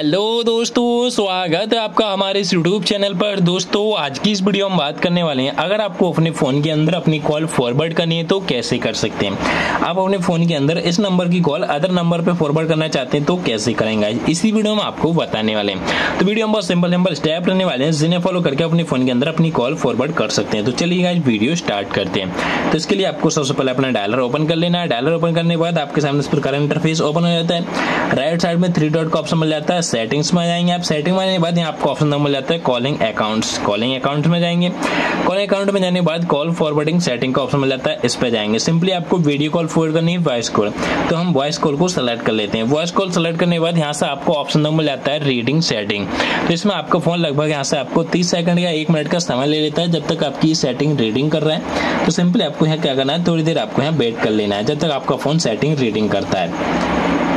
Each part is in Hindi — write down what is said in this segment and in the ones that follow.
हेलो दोस्तों, स्वागत है आपका हमारे इस यूट्यूब चैनल पर। दोस्तों आज की इस वीडियो में बात करने वाले हैं, अगर आपको अपने फ़ोन के अंदर अपनी कॉल फॉरवर्ड करनी है तो कैसे कर सकते हैं। आप अपने फ़ोन के अंदर इस नंबर की कॉल अदर नंबर पर फॉरवर्ड करना चाहते हैं तो कैसे करेंगे, इसी वीडियो में आपको बताने वाले हैं। तो वीडियो में बहुत सिंपल स्टेप रहने वाले हैं जिन्हें फॉलो करके अपने फ़ोन के अंदर अपनी कॉल फॉरवर्ड कर सकते हैं। तो चलिए गाइस वीडियो स्टार्ट करते हैं। तो इसके लिए आपको सबसे पहले अपना डायलर ओपन कर लेना है। डायलर ओपन करने के बाद आपके सामने इस प्रकार इंटरफेस ओपन हो जाता है। राइट साइड में 3 डॉट का ऑप्शन मिल जाता है, सेटिंग्स में जाएंगे आप। सेटिंग में आने के बाद यहाँ आपको ऑप्शन मिल जाता है कॉलिंग अकाउंट्स। कॉलिंग अकाउंट में जाएंगे। कॉलिंग अकाउंट में जाने के बाद कॉल फॉरवर्डिंग सेटिंग का ऑप्शन मिल जाता है, इस पे जाएंगे। सिंपली आपको वीडियो कॉल फॉरवर्ड करनी है, वॉइस कॉल, तो हम वॉइस कॉल को सेलेक्ट कर लेते हैं। वॉइस कॉल सेलेक्ट करने के बाद यहाँ से आपको ऑप्शन मिल जाता है रीडिंग सेटिंग। तो इसमें आपका फोन लगभग यहाँ से आपको 30 सेकंड या 1 मिनट का समय ले लेता है जब तक आपकी सेटिंग रीडिंग कर रहा है। तो सिंपली आपको यहाँ क्या करना है, थोड़ी देर आपको यहाँ वेट कर लेना है जब तक आपका फोन सेटिंग रीडिंग करता है।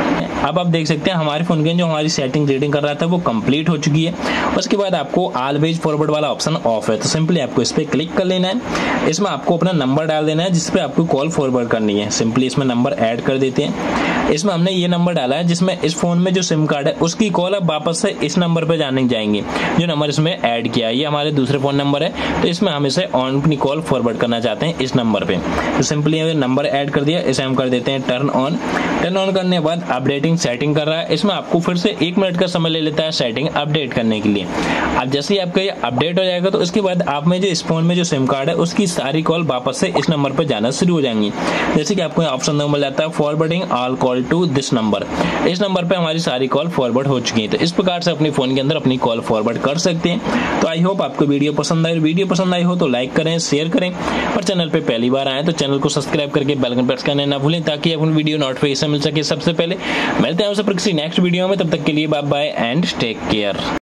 अब आप देख सकते हैं हमारे फोन के जो हमारी सेटिंग रीडिंग कर रहा था वो कंप्लीट हो चुकी है। उसके बाद आपको ऑलवेज फॉरवर्ड वाला ऑप्शन ऑफ है, तो सिंपली आपको इस पे क्लिक कर लेना है। इसमें आपको अपना नंबर डाल देना है जिस पे आपको कॉल फॉरवर्ड करनी है। सिंपली इसमें नंबर ऐड कर देते हैं। इसमें हमने ये नंबर डाला है जिसमें इस फोन में जो सिम कार्ड है उसकी कॉल अब वापस से इस नंबर पे जाने जाएंगे। जो नंबर इसमें ऐड किया है ये हमारे दूसरे फोन नंबर है, तो इसमें हम इसे ऑन अपनी कॉल फॉरवर्ड करना चाहते हैं इस नंबर पे। तो सिंपली नंबर ऐड कर दिया, इसे हम कर देते हैं टर्न ऑन। टर्न ऑन करने के बाद अपडेटिंग सेटिंग कर रहा है। इसमें आपको फिर से 1 मिनट का समय ले लेता है सेटिंग अपडेट करने के लिए। अब जैसे ही आपका ये अपडेट हो जाएगा तो इसके बाद आप में जो इस फोन में जो सिम कार्ड है उसकी सारी कॉल वापस से इस नंबर पर जाना शुरू हो जाएंगी। जैसे कि आपको ऑप्शन मिल जाता है forwarding all call to this number. इस नंबर पे हमारी सारी कॉल फॉरवर्ड हो चुकी है। तो इस प्रकार से अपने फोन के अंदर अपनी कॉल फॉरवर्ड कर सकते हैं। तो आई होप आपको वीडियो पसंद आई। वीडियो पसंद आई हो तो लाइक करें, शेयर करें, और चैनल पे पहली बार आए तो चैनल को सब्सक्राइब करके बेल आइकन प्रेस करना ना भूलें ताकि अपनी वीडियो नोटिफिकेशन मिल सके सबसे पहले। मिलते हैं आपसे किसी नेक्स्ट वीडियो में, तब तक के लिए bye bye and take care.